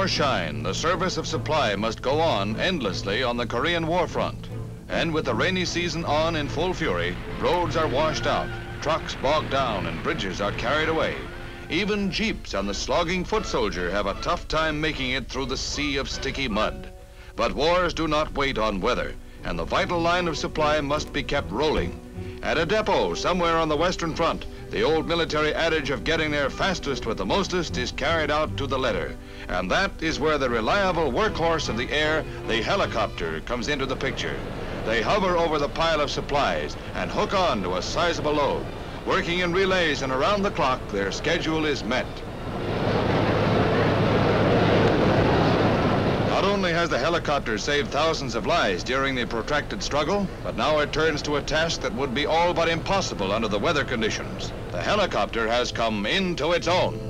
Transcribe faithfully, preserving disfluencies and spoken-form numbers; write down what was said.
shine, the service of supply must go on endlessly on the Korean war front. And with the rainy season on in full fury, roads are washed out, trucks bogged down, and bridges are carried away. Even jeeps and the slogging foot soldier have a tough time making it through the sea of sticky mud. But wars do not wait on weather, and the vital line of supply must be kept rolling. At a depot somewhere on the Western Front, the old military adage of getting there fastest with the mostest is carried out to the letter. And that is where the reliable workhorse of the air, the helicopter, comes into the picture. They hover over the pile of supplies and hook on to a sizable load. Working in relays and around the clock, their schedule is met. Not only has the helicopter saved thousands of lives during the protracted struggle, but now it turns to a task that would be all but impossible under the weather conditions. The helicopter has come into its own.